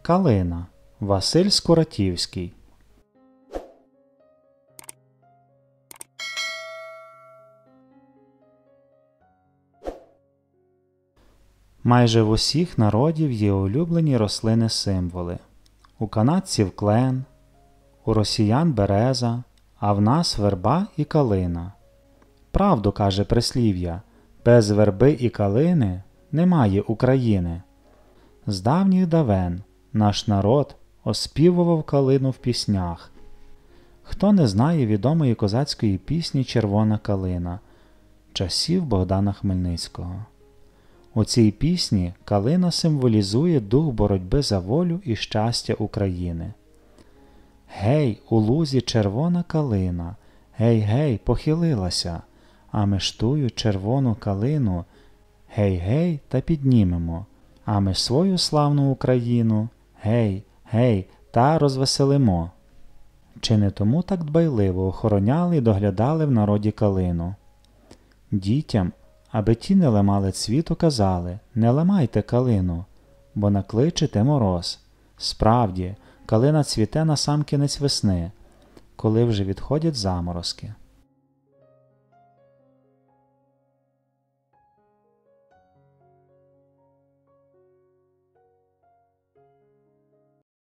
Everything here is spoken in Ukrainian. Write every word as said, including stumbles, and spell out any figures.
Калина. Василь Скуратівський. Майже в усіх народів є улюблені рослини-символи. У канадців клен, у росіян береза, а в нас верба і калина. Правду каже прислів'я: без верби і калини немає України. З давніх давен наш народ оспівував калину в піснях. Хто не знає відомої козацької пісні «Червона калина» часів Богдана Хмельницького? У цій пісні калина символізує дух боротьби за волю і щастя України. Гей, у лузі червона калина, гей-гей, похилилася, а ми ж тую червону калину, гей-гей, та піднімемо, а ми свою славну Україну, гей, гей, та розвеселимо. Чи не тому так дбайливо охороняли і доглядали в народі калину? Дітям, аби ті не ламали цвіту, казали: не ламайте калину, бо накличете мороз. Справді, калина цвіте насамкінець весни, коли вже відходять заморозки.